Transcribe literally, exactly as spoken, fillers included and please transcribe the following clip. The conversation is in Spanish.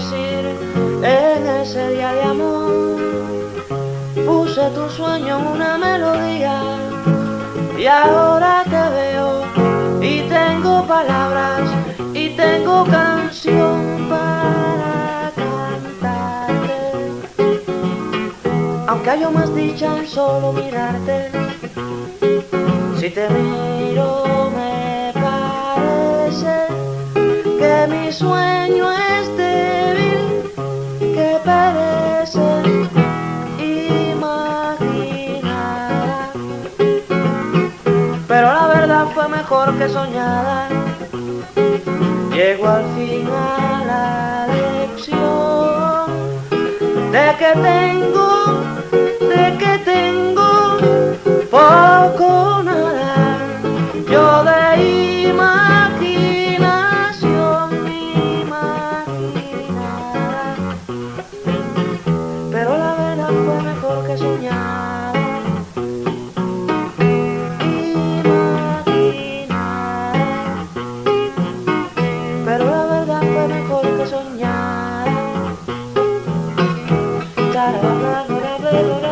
decir en ese día de amor. Puse tu sueño en una melodía y ahora te veo y tengo palabras y tengo canción para cantarte. Aunque haya más dicha en solo mirarte, si te miro me parece que mi sueño es débil, que perece imaginada, pero la verdad fue mejor que soñada. Llego al fin a la lección de que tengo, de que tengo poco nada, yo de imaginación imaginada, pero la verdad fue mejor que soñar. Imaginar, pero la verdad fue mejor que soñar.